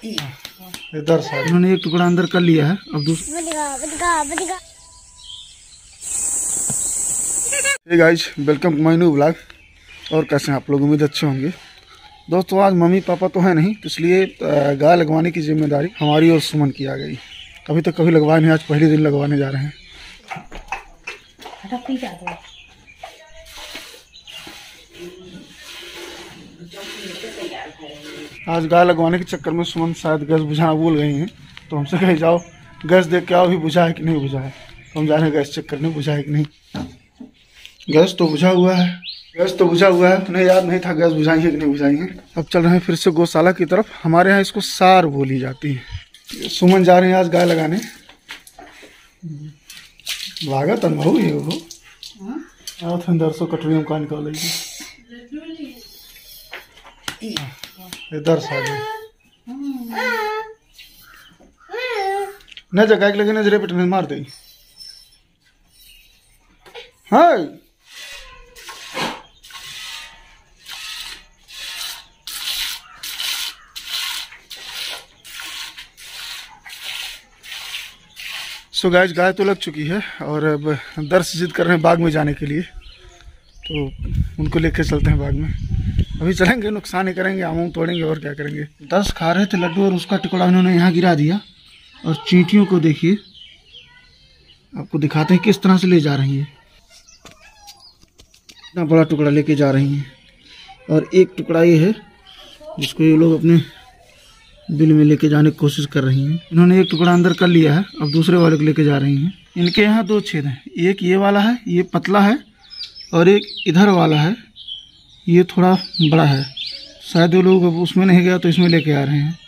इधर से इन्होंने एक टुकड़ा अंदर कर लिया है। अब दूसरा। Hey guys, welcome to my new vlog. और कैसे हैं आप लोग? उम्मीद अच्छे होंगे। दोस्तों, आज मम्मी पापा तो है नहीं, इसलिए गाय लगवाने की जिम्मेदारी हमारी और सुमन की आ गई। कभी तो कभी लगवाए नहीं, आज पहले दिन लगवाने जा रहे हैं। आज गाय लगवाने के चक्कर में सुमन शायद गैस बुझाना भूल गई हैं, तो हमसे कहे जाओ गैस देख के आओ भी बुझा है कि नहीं बुझा है। तो हम जा रहे हैं गैस चेक करने, बुझा है कि नहीं। गैस तो बुझा हुआ है, गैस तो बुझा हुआ है। उन्हें याद नहीं था गैस बुझाई है कि नहीं बुझाई है। अब चल रहे हैं फिर से गौशाला की तरफ। हमारे यहाँ इसको सार बोली जाती है। सुमन जा रहे हैं आज गाय लगाने। लागत अनुभव ये हो अंदर से कटोरी में का निकाल इधर से न जगह के लगे नजरे पेट में मार दे। हाँ सो गाइस, गाय तो लग चुकी है और अब दर्श जिद कर रहे हैं बाग में जाने के लिए, तो उनको लेके चलते हैं बाग में। अभी चलेंगे, नुकसान ही करेंगे, आम तोड़ेंगे और क्या करेंगे। दर्श खा रहे थे लड्डू और उसका टुकड़ा उन्होंने यहाँ गिरा दिया। और चींटियों को देखिए, आपको दिखाते हैं किस तरह से ले जा रही है। इतना बड़ा टुकड़ा लेके जा रही हैं। और एक टुकड़ा ये है जिसको ये लोग अपने बिल में लेके जाने की कोशिश कर रही हैं। इन्होंने एक टुकड़ा अंदर कर लिया है, अब दूसरे वाले को लेके जा रही हैं। इनके यहाँ दो छेद हैं, एक ये वाला है, ये पतला है, और एक इधर वाला है, ये थोड़ा बड़ा है। शायद वो लोग अब उसमें नहीं गया तो इसमें लेके आ रहे हैं।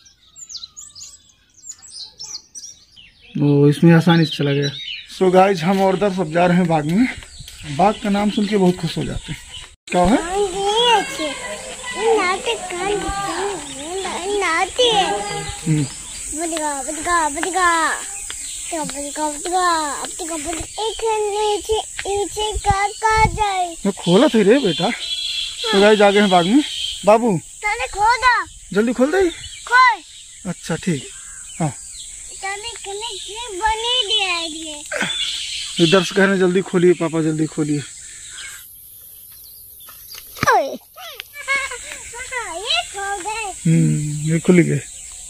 वो इसमें आसानी से चला गया। सो गाइज, हम और दर सब जा रहे हैं बाग में। बाग का नाम सुन के बहुत खुश हो जाते हैं। क्या है? खोला थे रे बेटा। तो गाइस, आगे हैं बाग में। बाबू जल्दी खोल दे। अच्छा ठीक। हाँ, इधर से कह रहे जल्दी खोलिए पापा, जल्दी खोलिए। ये खुल गए।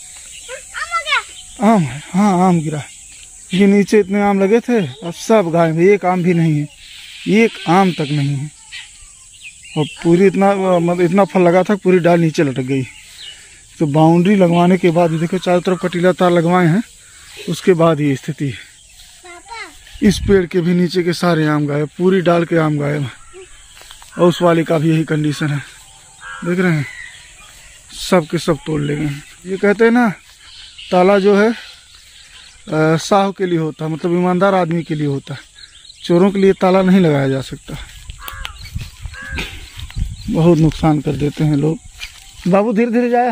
आम है? हाँ, आम गिरा। ये नीचे इतने आम लगे थे, अब सब गाय में एक आम भी नहीं है, एक आम तक नहीं है। और पूरी इतना फल लगा था, पूरी डाल नीचे लटक गई। तो बाउंड्री लगवाने के बाद देखो चारों तरफ कटीला तार लगवाए हैं, उसके बाद ये स्थिति है। इस पेड़ के भी नीचे के सारे आम गायब, पूरी डाल के आम गायब। और उस वाले का भी यही कंडीशन है, देख रहे हैं, सब के सब तोड़ ले गए। ये कहते हैं ना, ताला जो है साहू के लिए होता है, मतलब ईमानदार आदमी के लिए होता है। चोरों के लिए ताला नहीं लगाया जा सकता। बहुत नुकसान कर देते हैं लोग। बाबू धीरे धीरे जाया।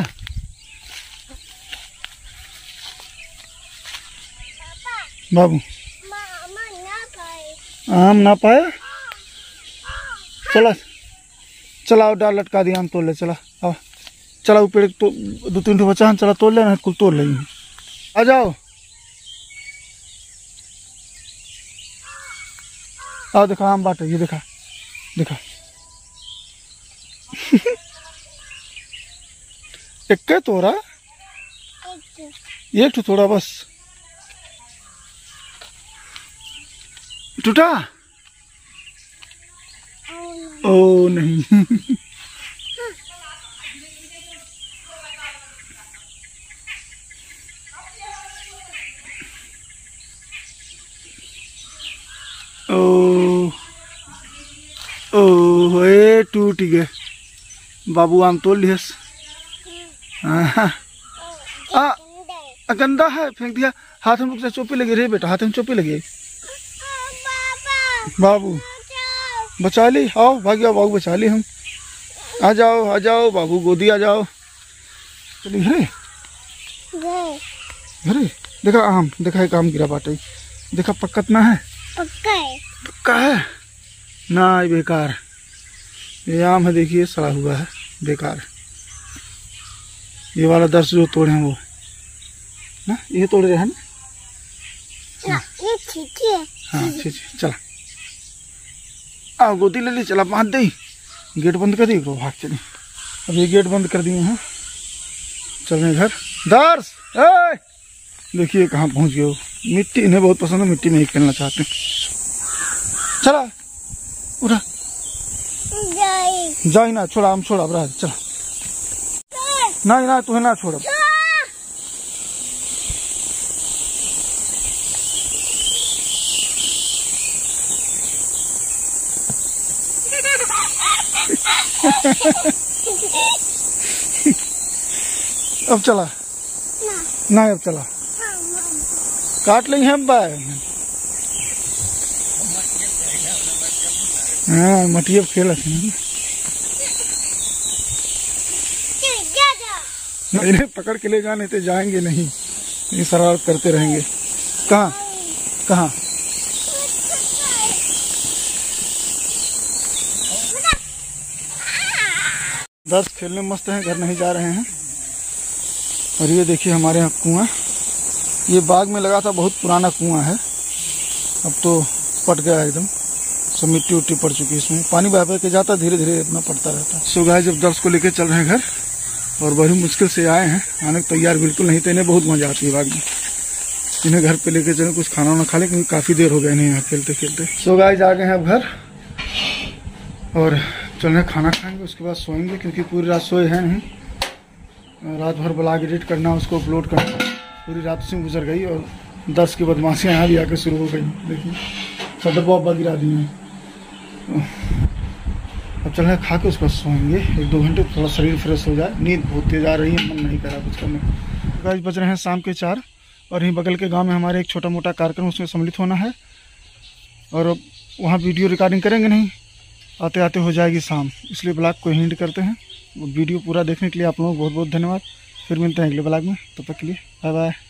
बाबू आम ना पाया। चला चलाओ, डाल लटका दिया, आम तोड़ ले। चला आओ, चला वो पेड़ तो 2-3 ठो बचा, चला तोड़ लेना, कुल तोड़ लेंगे। आ जाओ, आओ, देखा आम बाटे, ये देखा देखा। एक तोड़ा, एक ठो तोड़ा बस। टूटा? ओ नहीं। ओ ए टूट गए। बाबू आम तोड़ लियस। गंदा है, फेंक दिया। हाथ में रुक, चोपी लगी रे बेटा, हाथ में चोपी लगी। बाबू बचा ली, आओ भाग जाओ, बाबू बचा ली हम। आ जाओ बाबू, गोदी आ जाओ। चलिए घरे घरे। देखा आम, देखा एक आम गिरा बाटे, देखा पक्का ना है, पक्का है ना, बेकार। ये आम है, देखिए सड़ा हुआ है, बेकार। ये वाला दर्श जो तोड़े हैं वो ना, ये तोड़ रहे हैं ना, ये ठीक है। हाँ ठीक है। चला आओ गोदी ले ली, चला बांध दे, गेट बंद कर दी, भाग चली। अब ये गेट बंद कर दिए हैं, चल रहे घर। दर्श देखिए कहाँ पहुँच गए हो। मिट्टी इन्हें बहुत पसंद है, मिट्टी में ही खेलना चाहते हैं। चला उठा, जाई ना, छोड़ा हम छोड़ा बरा, चला ना ना तुम्हें ना छोड़ा। अब चला ना, अब चला काट लेंगे हम बाय। हाँ मटिया खेल इन्हें पकड़ के ले जाने तो जाएंगे नहीं, ये शरारत करते रहेंगे। कहाँ कहाँ दर्श खेलने मस्त हैं, घर नहीं जा रहे हैं। और ये देखिए हमारे यहाँ कुआं, ये बाग में लगा था, बहुत पुराना कुआं है, अब तो पट गया एकदम, सब मिट्टी उट्टी पड़ चुकी है इसमें, पानी बह बह के जाता, धीरे धीरे अपना पड़ता रहता है। सो गाइस जब दर्श को लेकर चल रहे हैं घर, और बड़ी मुश्किल से आए हैं, आने को तैयार बिल्कुल नहीं थे। इन्हें बहुत मजा आती है बाग में, इन्हें घर पे लेके चले, कुछ खाना वाना खा ले, क्योंकि काफ़ी देर हो गया इन्हें यहाँ खेलते खेलते। सो गाइस आ गए हैं अब घर, और चल रहे खाना खाएंगे, उसके बाद सोएंगे, क्योंकि पूरी रात सोए हैं नहीं। रात भर ब्लॉग एडिट करना, उसको अपलोड करना, पूरी रात से गुजर गई। और 10 की बदमाशियाँ यहाँ भी आकर शुरू हो गई। देखिए सब डब्बा गिरा दिए। अब चल रहे खा के उसके बाद सोएंगे 1-2 घंटे, थोड़ा शरीर फ्रेश हो जाए। नींद बहुत तेज आ रही है, मन नहीं करा कुछ करने। गाइस बज रहे हैं शाम के 4, और यहीं बगल के गांव में हमारे एक छोटा मोटा कार्यक्रम, उसमें सम्मिलित होना है, और वहाँ वीडियो रिकॉर्डिंग करेंगे नहीं, आते आते हो जाएगी शाम, इसलिए ब्लॉग को एंड करते हैं। वीडियो पूरा देखने के लिए आप लोगों को बहुत बहुत धन्यवाद। फिर मिलते हैं अगले ब्लॉग में, तब तक के लिए बाय बाय।